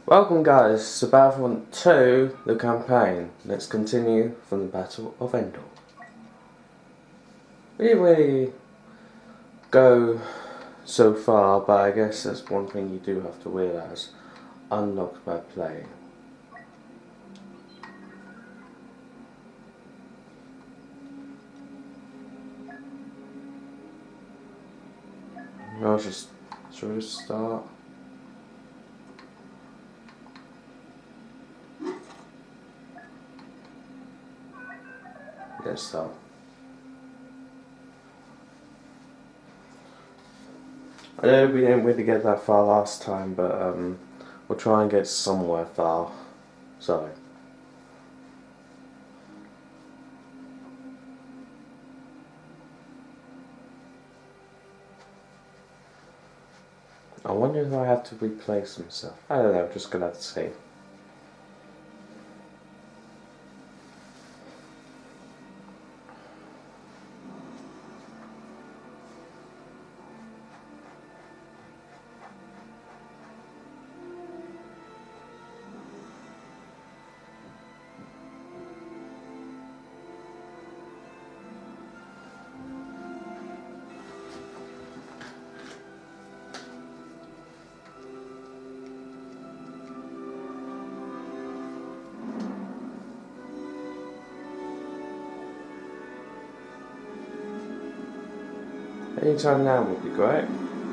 Welcome guys to Battlefront 2, the campaign. Let's continue from the Battle of Endor. We didn't really go so far, but I guess that's one thing you do have to realise. Unlocked by playing. Shall we just start? Let's start. I know we didn't really get that far last time, but we'll try and get somewhere far. Sorry. I wonder if I have to replay some stuff. I don't know, just gonna have to see. Anytime now would be great.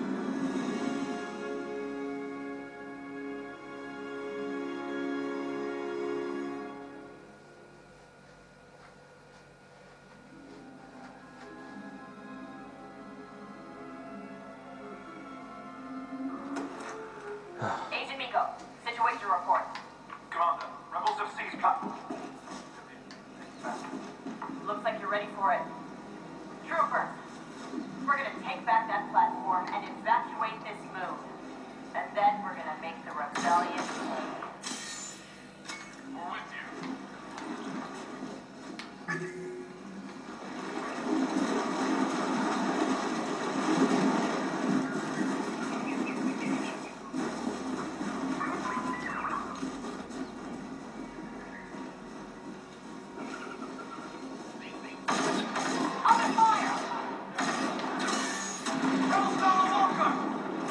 Agent Miko, situation report. Commander, rebels have seized platform. Looks like you're ready for it. Troopers, we're gonna take back that platform and evacuate this moon. And then we're gonna make the rebellion pay. We're with you. Under fire! Hellstar Walker!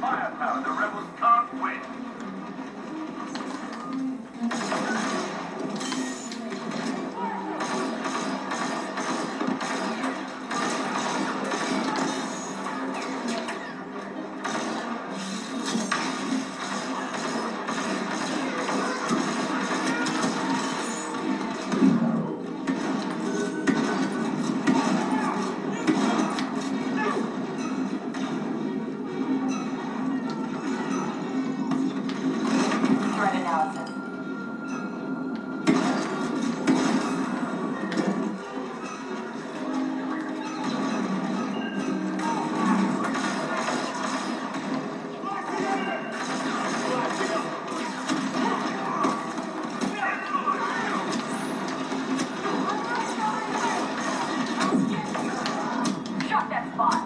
firepower, the rebels can't win. Threat analysis. Shot that spot.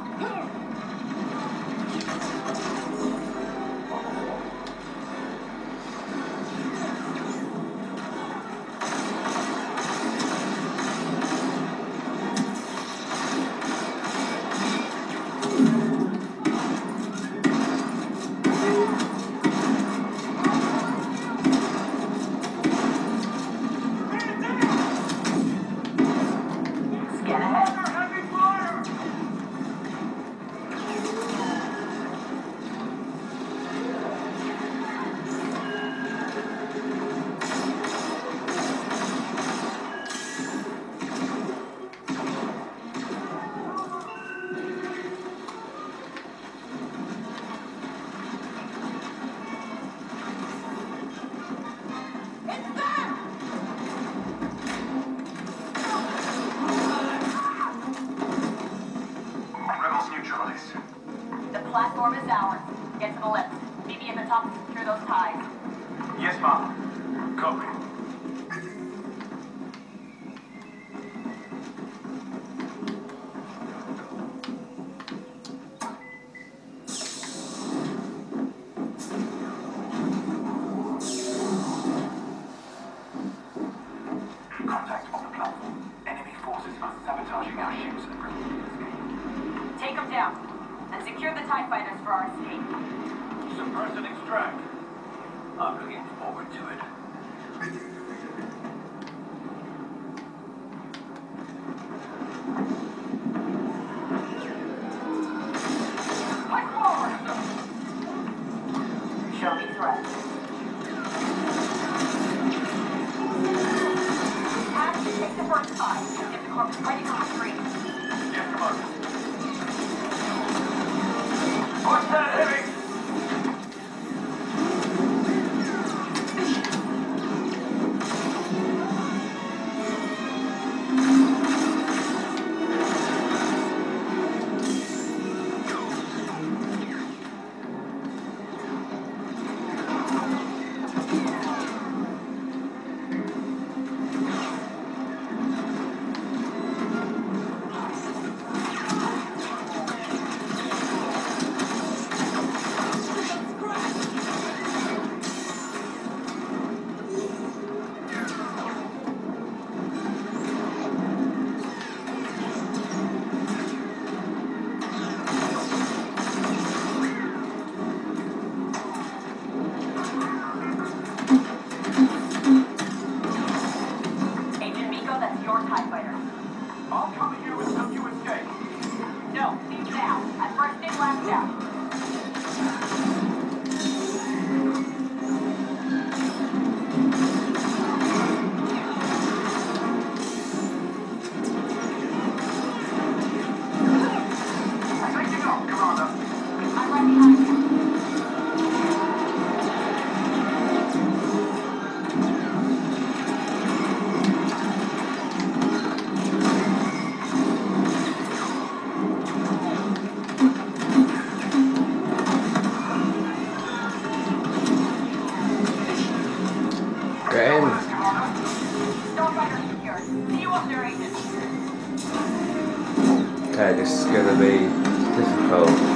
Scan ahead. Rebels neutralized. The platform is ours. Get to the lift. Meet me at the top to secure those ties. Yes, Mom. Copy. Contact on the platform. Enemy forces are sabotaging our ships and preventing escape. Take them down. And secure the TIE fighters for our escape. Suppress and extract. I'm looking forward to it. Push forward! Show me threat. Ash, take the first tie. Get the corpus ready for retreat. Yes, Commander. Push that heavy! Agent Miko, that's your TIE fighter. I'll cover you until you escape. No, leave now. At first in, last out. Taking off, Commander. I'm right behind you. Get in. Starfighter secured. See you up there, Agent. Okay, this is gonna be difficult.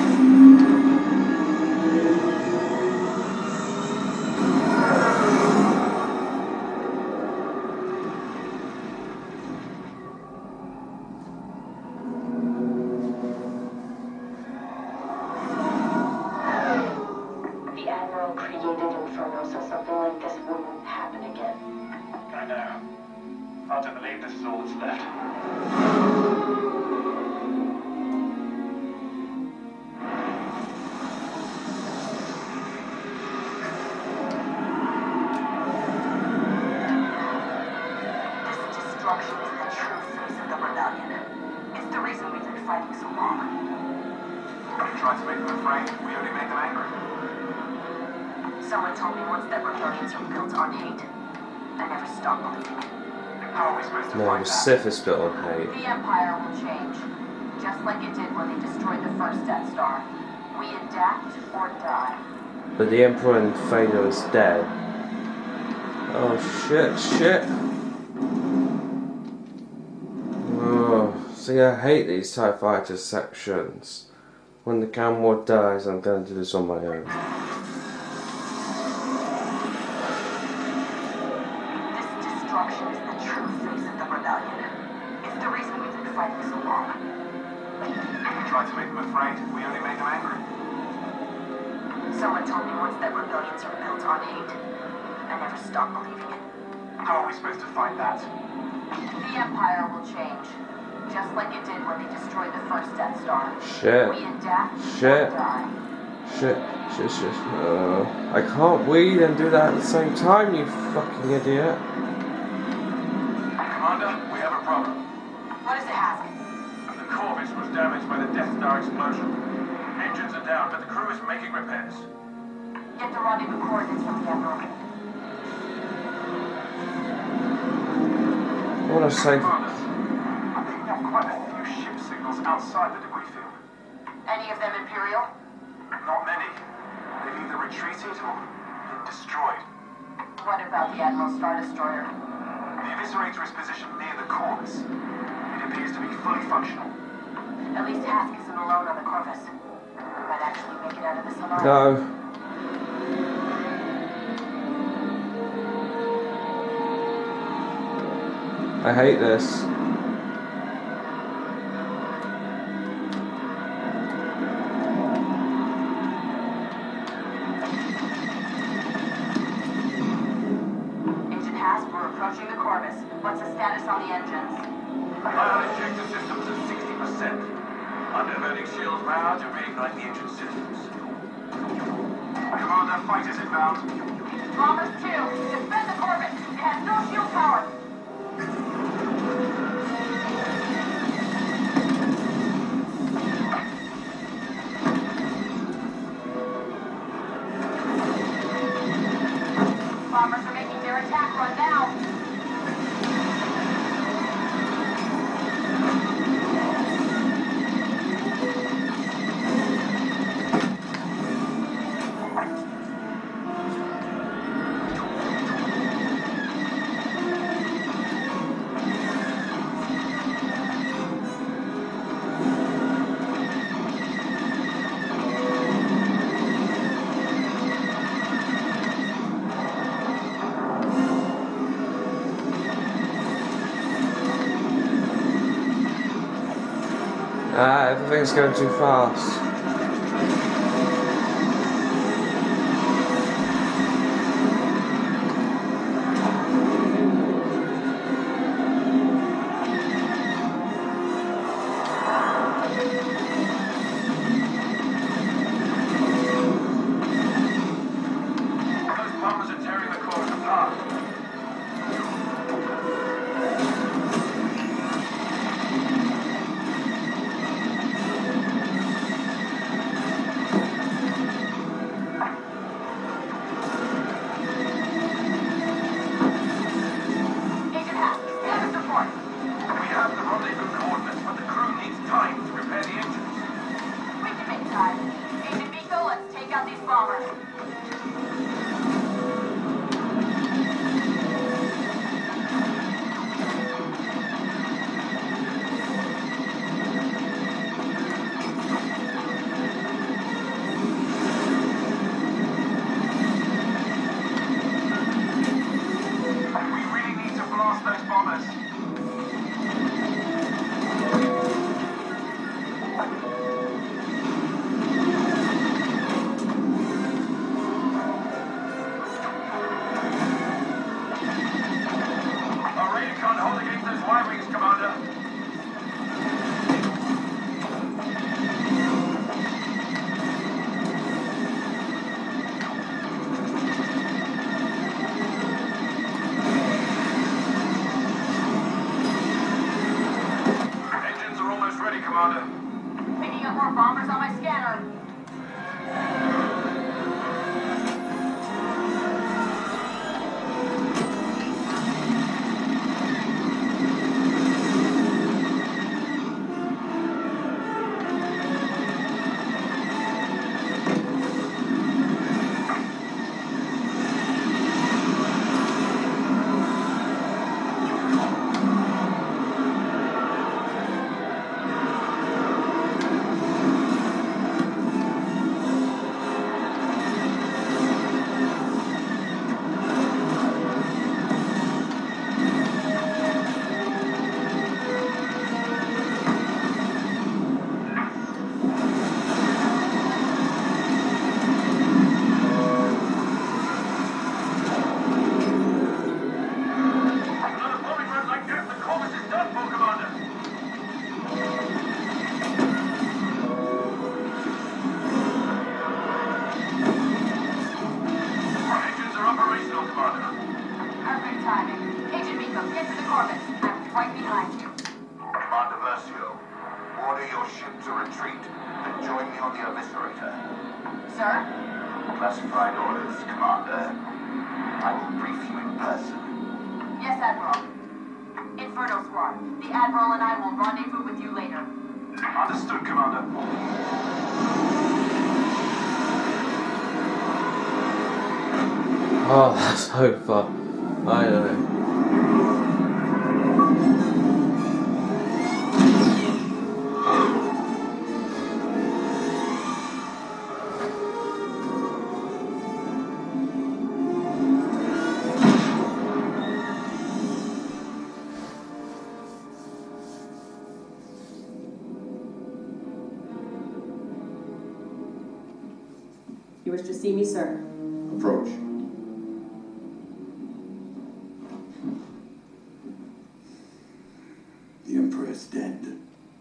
mark. We tried to make them afraid, we only made them angry. Someone told me once that rebellions are built on hate. I never stopped believing it. How are we supposed to No, fight the that? Sith is built on hate. The Empire will change. Just like it did when they destroyed the first Death Star. We adapt or die. But the Emperor and Vader is dead. Oh shit. Oh, see, I hate these TIE Fighter sections. When the Camward dies, I'm going to do this on my own. This destruction is the true face of the rebellion. It's the reason we've been fighting so long. We tried to make them afraid, we only made them angry. Someone told me once that rebellions are built on hate. I never stopped believing it. How are we supposed to fight that? The Empire will change. Just like it did when they destroyed the first Death Star. Shit. We adapt Shit. or die. Shit. I can't weed and do that at the same time, you fucking idiot. Commander, we have a problem. What does it have? The Corvus was damaged by the Death Star explosion. Engines are down, but the crew is making repairs. Get the rendezvous coordinates from the Admiral. I want to say... Commander, I'm picking up quite a few ship signals outside the debris field. Any of them Imperial? Not many. They've either retreated or been destroyed. What about the Admiral Star Destroyer? The Eviscerator is positioned near the Corvus. It appears to be fully functional. At least Hask isn't alone on the Corvus. Might actually make it out of this alive. No. I hate this. Agent Hask, we're approaching the Corvus. What's the status on the engines? Ion injector systems at 60%. Underburning shields power to reignite the engine systems. Commander, fighters inbound. Bombers 2, defend the Corvus. It has no shield power. Bombers are making their attack run now. Everything's going too fast. Those bombers are tearing the Corvus apart. Agent Hask, status report. We have the rendezvous coordinates, but the crew needs time to repair the engines. We can make time. Agent Biko, let's take out these bombers. We really need to blast those bombers. more bombers on my scanner. Classified orders, Commander. I will brief you in person. Yes, Admiral. Inferno Squad. The Admiral and I will rendezvous with you later. Understood, Commander. Oh, that's so fun. I don't know. You wish to see me, sir? Approach. The Emperor is dead.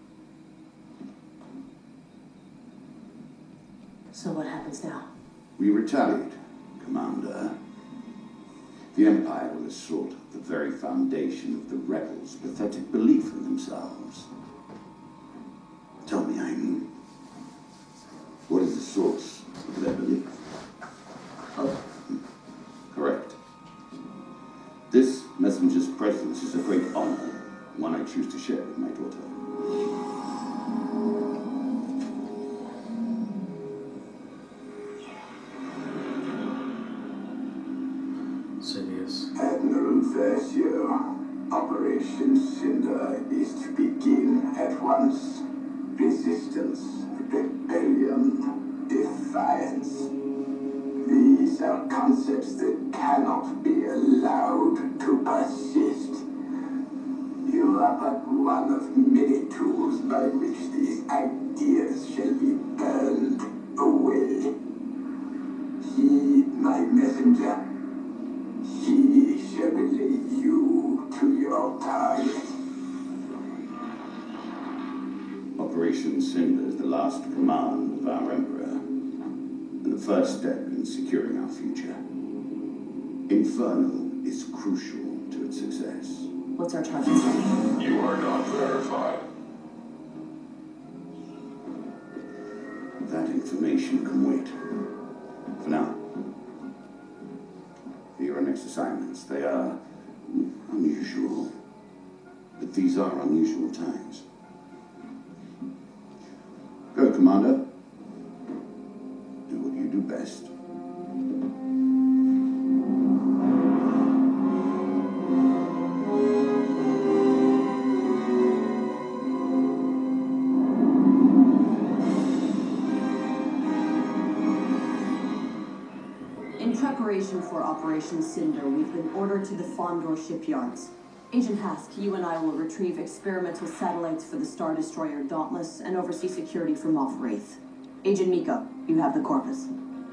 So what happens now? We retaliate, Commander. The Empire will assault the very foundation of the rebels' pathetic belief in themselves. Tell me, Aiden, what is the source of their belief? Oh, correct. This messenger's presence is a great honor, one I choose to share with my daughter. Sidious. Admiral Versio, Operation Cinder is to begin at once. Resistance, rebellion, defiance. These are concepts that cannot be allowed to persist. You are but one of many tools by which these ideas shall be burned away. Heed my messenger. He shall relay you to your target. Operation Cinder is the last command of our Emperor, and the first step in securing our future. Inferno is crucial to its success. What's our target? You are not verified. That information can wait. For now. For your next assignments, they are unusual. But these are unusual times. Go, Commander. Do what you do best. In preparation for Operation Cinder, we've been ordered to the Fondor shipyards. Agent Hask, you and I will retrieve experimental satellites for the Star Destroyer Dauntless and oversee security for Moff Wraith. Agent Miko, you have the Corvus.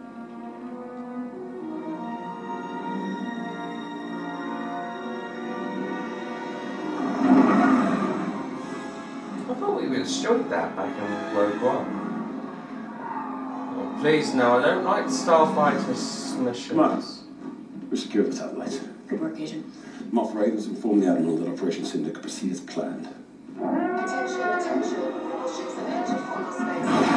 I thought we destroyed that back in Rogue One. Oh, please, no, I don't like Starfighter missions. Come on. We secured the satellites. Good work, Agent. Moff Wraith has informed the Admiral that Operation Cinder could proceed as planned. Attention, attention. All ships have entered Fondor space.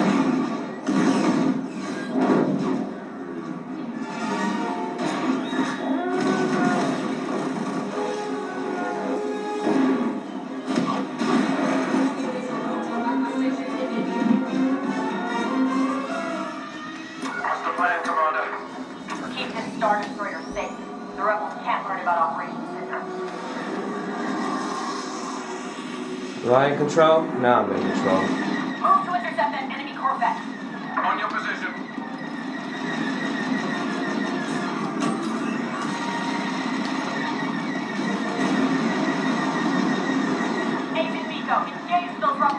Star Destroyer safe. The rebels can't learn about Operation Cinder. Am I in control? Now I'm in control. Move to intercept that enemy Corvette. On your position. Agent Miko, engage those rebel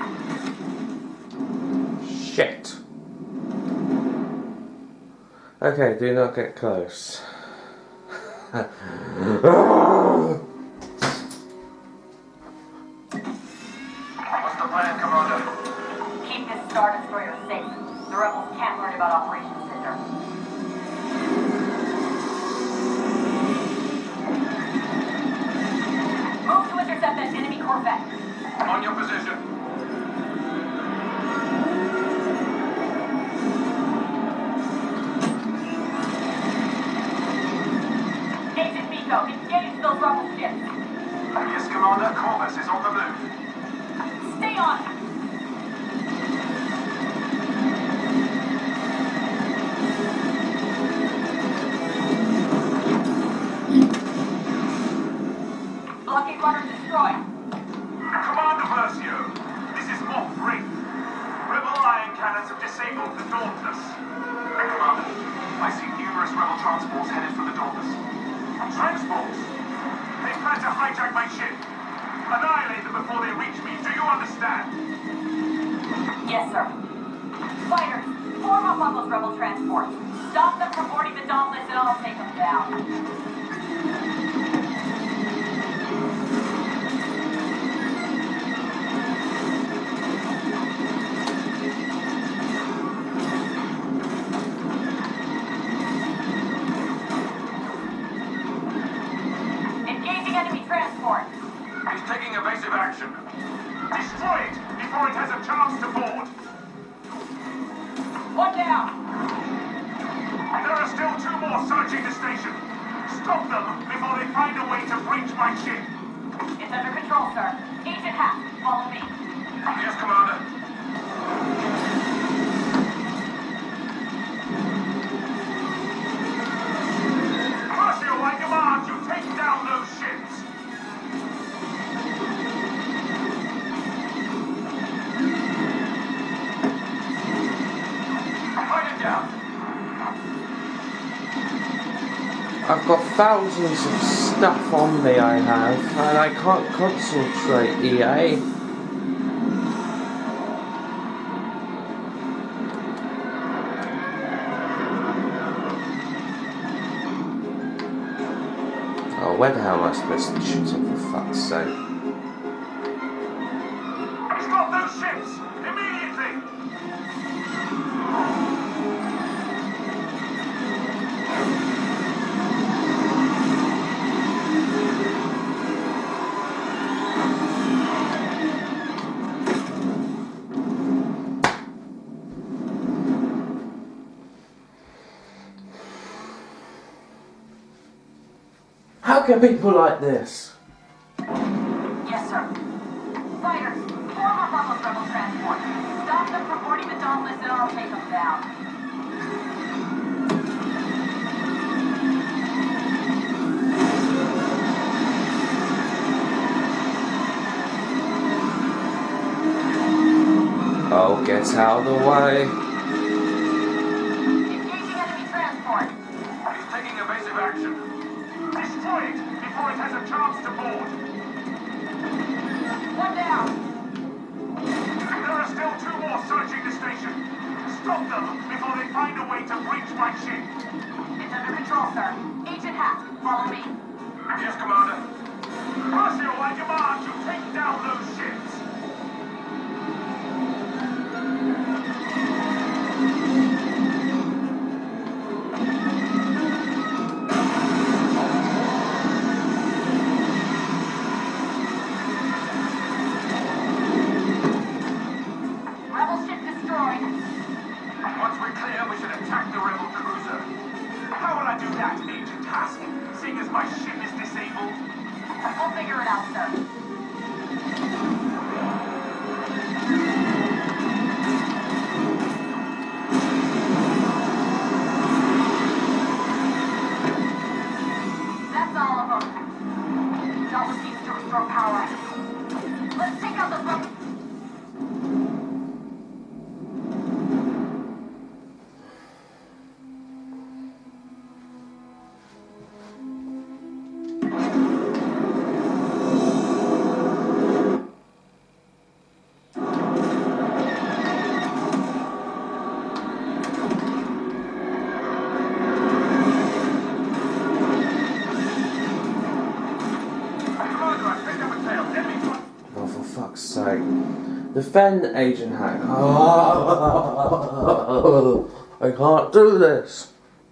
ships. Shit. Okay, do not get close. What's the plan, Commander? Keep this Star Destroyer safe. The rebels can't learn about Operation Cinder. Move to intercept that enemy Corvette. On your position. Agent Miko, engage those rebel ships. Yes, Commander. Corvus is on the move. Stay on. Blockade runner destroyed. Commander Versio, this is Moff 3. Rebel iron cannons have disabled the Dauntless. Commander, I see numerous rebel transports headed for the Dauntless. Transports? They plan to hijack my ship. Annihilate them before they reach me. Do you understand? Yes, sir. Fighters, form up on those rebel transports. Stop them from boarding the Dauntless and I'll take them down. Engaging enemy transport. He's taking evasive action. Destroy it before it has a chance to board. One down. There are still 2 more searching the station. Stop them before they find a way to breach my ship. It's under control, sir. Agent Hack, follow me. Yes, Commander. Marshal, I command you take down those ships. Fight it down. I've got thousands of stuff on me I have, and I can't concentrate, EA. Oh, where the hell am I supposed to be shooting, for fuck's sake? Stop those ships! Immediately! How can people like this? Yes, sir. Fighters, form up on those rebel transports. Stop them from boarding the Dauntless and I'll take them down. Oh, get out of the way. Engaging enemy transport. He's taking evasive action. Destroy it before it has a chance to board. One down. There are still 2 more searching the station. Stop them before they find a way to breach my ship. It's under control, sir. Agent Hack, follow me. Yes, Commander. Marshal, I command you take down those ships. Rebel ship destroyed. Once we're clear, we should attack the rebel cruiser. How will I do that, Agent Hask, seeing as my ship is disabled? We'll figure it out, sir. Defend Agent Hack. Oh, I can't do this.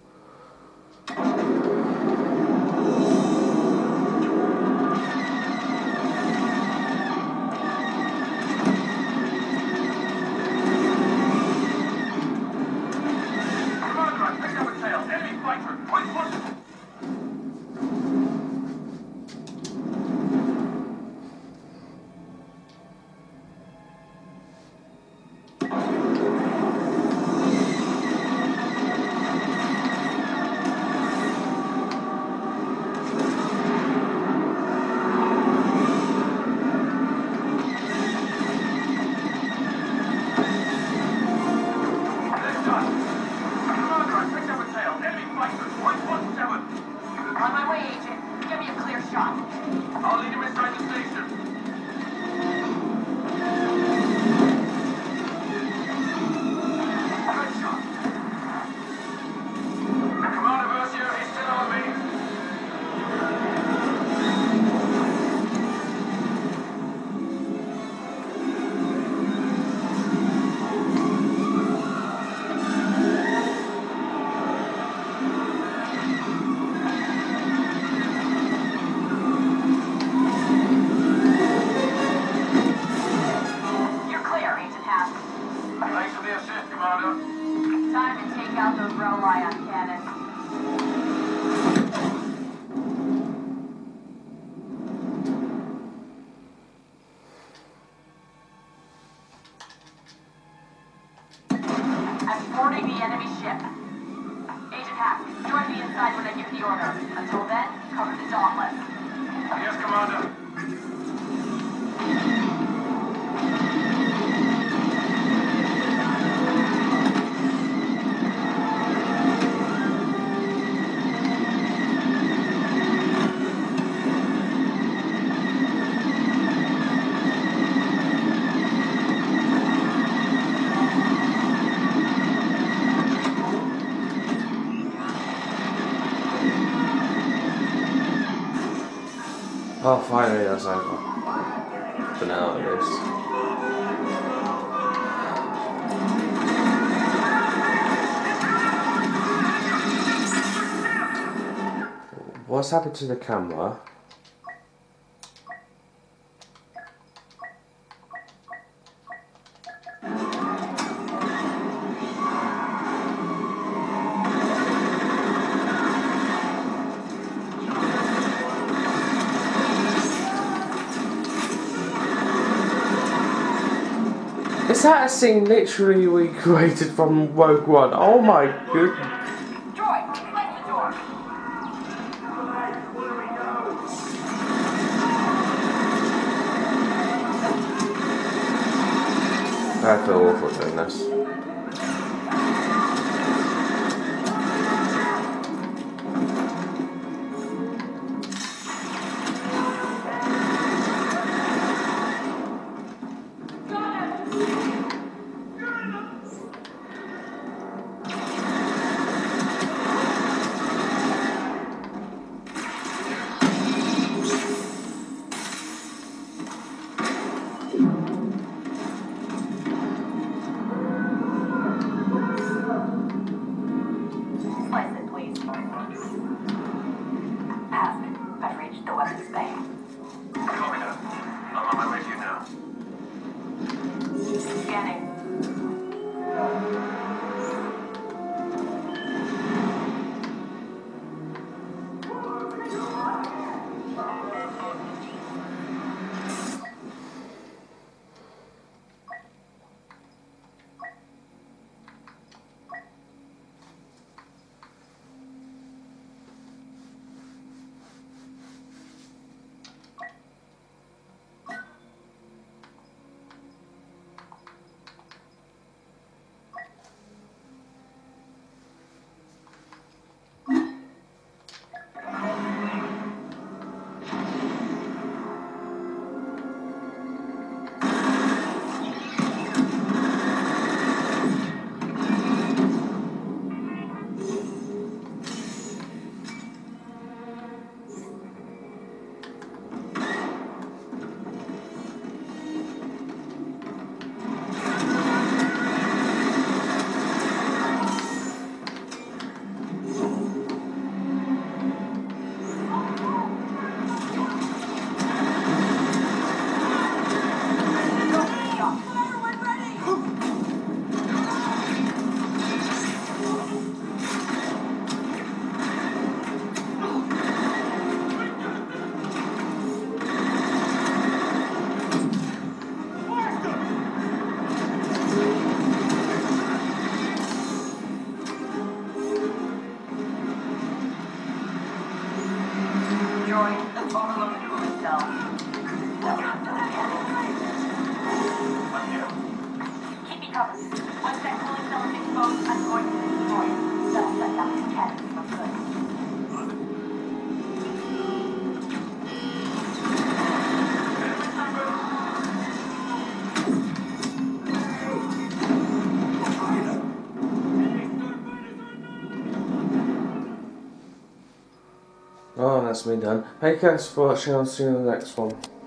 On my way, Agent. Give me a clear shot. I'll lead him inside the station. Good shot. Commander Versio, he's still on me. You're clear, Agent Hask. Thanks for the assist, Commander. Time to take out those rebel ion cannons. I'm boarding the enemy ship. Agent Hask, join me inside when I give the order. Until then, cover the Dauntless. Yes, Commander. Oh, finally that's over. For now, at least. What's happened to the camera? Is that a scene literally recreated from Rogue One? Oh my goodness. Droid, close the door. I feel awful doing this. overload the cooling cell. Keep me covered. Once that cooling cell is exposed, I'm going to destroy it. That'll set down the cannons for good. Oh, that's me done. Hey guys for watching, I'll see you in the next one.